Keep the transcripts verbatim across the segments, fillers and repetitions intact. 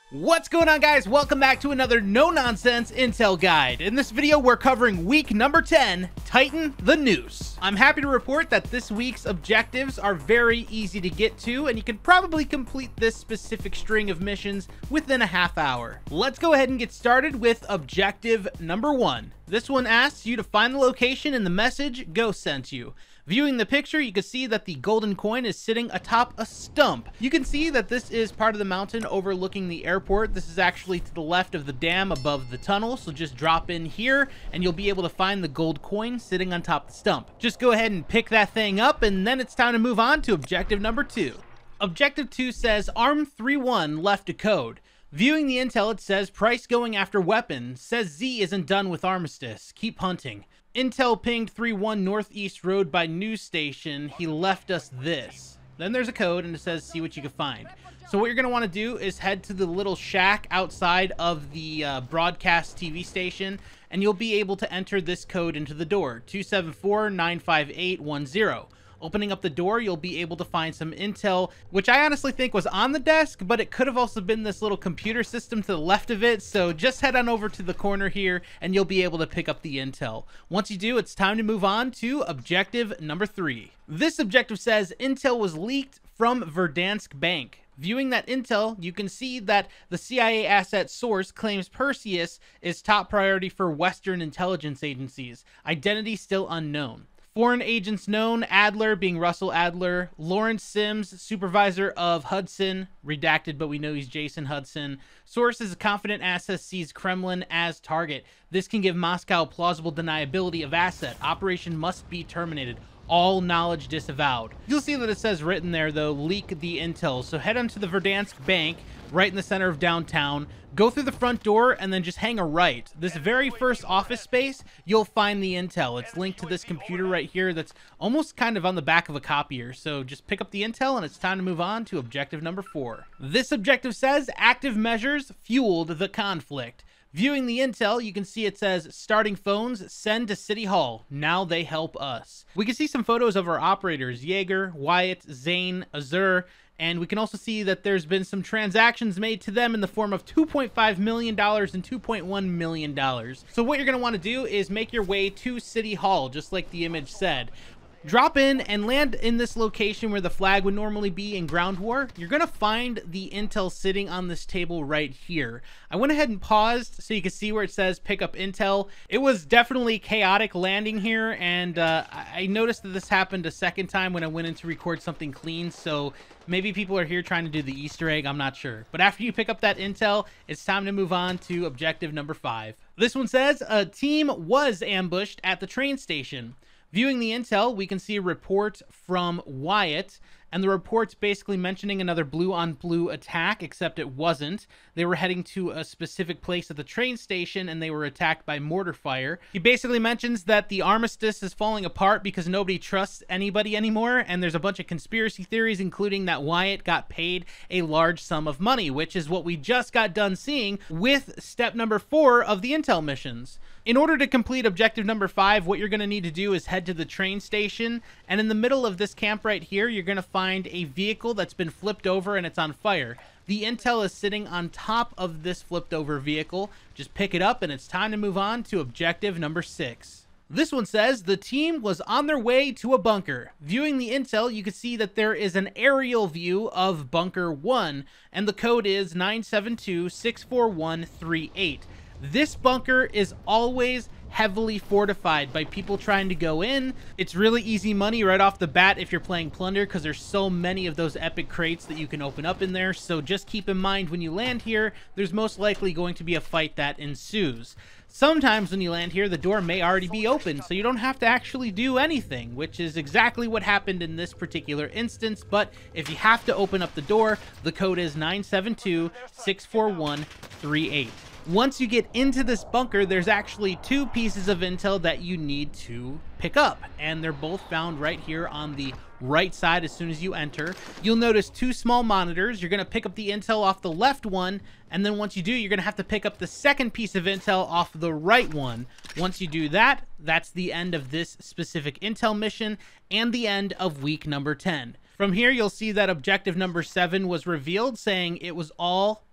What's going on, guys? Welcome back to another no-nonsense intel guide. In this video, we're covering week number ten, Tighten the Noose. I'm happy to report that this week's objectives are very easy to get to, and you can probably complete this specific string of missions within a half hour. Let's go ahead and get started with objective number one. This one asks you to find the location in the message Ghost sent you. Viewing the picture, you can see that the golden coin is sitting atop a stump. You can see that this is part of the mountain overlooking the airport. This is actually to the left of the dam above the tunnel, so just drop in here and you'll be able to find the gold coin sitting on top of the stump. Just go ahead and pick that thing up, and then it's time to move on to objective number two. Objective two says Arm three one left a code. Viewing the intel, it says Price going after weapon. Says Z isn't done with Armistice. Keep hunting. Intel pinged three one Northeast Road by news station. He left us this. Then there's a code and it says see what you can find. So what you're going to want to do is head to the little shack outside of the uh, broadcast T V station, and you'll be able to enter this code into the door, two seven four nine five eight one zero. Opening up the door, you'll be able to find some intel, which I honestly think was on the desk, but it could have also been this little computer system to the left of it. So just head on over to the corner here and you'll be able to pick up the intel. Once you do, it's time to move on to objective number three. This objective says intel was leaked from Verdansk Bank. Viewing that intel, you can see that the C I A asset source claims Perseus is top priority for Western intelligence agencies. Identity still unknown. Foreign agents known, Adler being Russell Adler, Lawrence Sims, supervisor of Hudson, redacted, but we know he's Jason Hudson. Source is a confident asset sees Kremlin as target. This can give Moscow plausible deniability of asset. Operation must be terminated. All knowledge disavowed. You'll see that it says written there, though, leak the intel. So head on to the Verdansk Bank, right in the center of downtown. Go through the front door and then just hang a right. This very first office space, you'll find the intel. It's linked to this computer right here that's almost kind of on the back of a copier. So just pick up the intel and it's time to move on to objective number four. This objective says active measures fueled the conflict. Viewing the intel, you can see it says starting phones, send to City Hall. Now they help us. We can see some photos of our operators, Jaeger, Wyatt, Zane, Azur, and we can also see that there's been some transactions made to them in the form of two point five million dollars and two point one million dollars. So what you're going to want to do is make your way to City Hall, just like the image said. Drop in and land in this location where the flag would normally be in ground war. You're going to find the intel sitting on this table right here. I went ahead and paused so you can see where it says pick up intel. It was definitely chaotic landing here, and uh, I noticed that this happened a second time when I went in to record something clean, so maybe people are here trying to do the Easter egg, I'm not sure. But after you pick up that intel, it's time to move on to objective number five. This one says a team was ambushed at the train station. Viewing the intel, we can see a report from Wyatt, and the report's basically mentioning another blue-on-blue attack, except it wasn't. They were heading to a specific place at the train station, and they were attacked by mortar fire. He basically mentions that the armistice is falling apart because nobody trusts anybody anymore, and there's a bunch of conspiracy theories, including that Wyatt got paid a large sum of money, which is what we just got done seeing with step number four of the intel missions. In order to complete objective number five, what you're going to need to do is head to the train station, and in the middle of this camp right here, you're going to find a vehicle that's been flipped over and it's on fire. The intel is sitting on top of this flipped over vehicle. Just pick it up and it's time to move on to objective number six. This one says the team was on their way to a bunker. Viewing the intel, you can see that there is an aerial view of bunker one, and the code is nine seven two six four one three eight. This bunker is always heavily fortified by people trying to go in. It's really easy money right off the bat if you're playing Plunder, because there's so many of those epic crates that you can open up in there. So just keep in mind when you land here, there's most likely going to be a fight that ensues. Sometimes when you land here, the door may already be open, so you don't have to actually do anything, which is exactly what happened in this particular instance. But if you have to open up the door, the code is nine seven two six four one three eight. Once you get into this bunker, there's actually two pieces of intel that you need to pick up, and they're both found right here on the right side as soon as you enter. You'll notice two small monitors. You're going to pick up the intel off the left one, and then once you do, you're going to have to pick up the second piece of intel off the right one. Once you do that, that's the end of this specific intel mission and the end of week number ten. From here, you'll see that objective number seven was revealed, saying it was all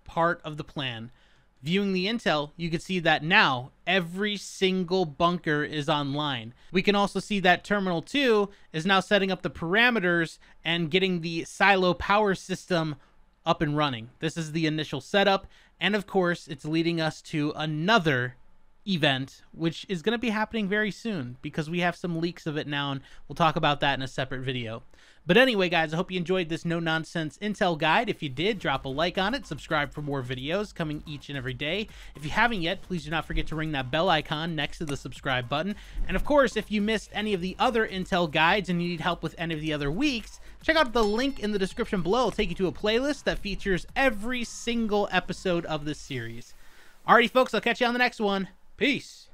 part of the plan. Viewing the intel, you can see that now every single bunker is online. We can also see that Terminal two is now setting up the parameters and getting the silo power system up and running. This is the initial setup, and of course, it's leading us to another event, which is going to be happening very soon because we have some leaks of it now, and we'll talk about that in a separate video. But anyway, guys, I hope you enjoyed this no-nonsense intel guide. If you did, drop a like on it, subscribe for more videos coming each and every day. If you haven't yet, please do not forget to ring that bell icon next to the subscribe button. And of course, if you missed any of the other intel guides and you need help with any of the other weeks, check out the link in the description below. It'll take you to a playlist that features every single episode of this series. Alrighty, folks, I'll catch you on the next one. Peace.